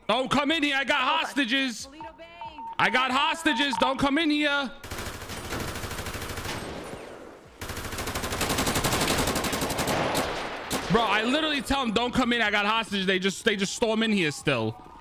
Don't come in here. I got hostages. I got hostages. Don't come in here. Bro, I literally tell them don't come in. I got hostages. They just storm in here still.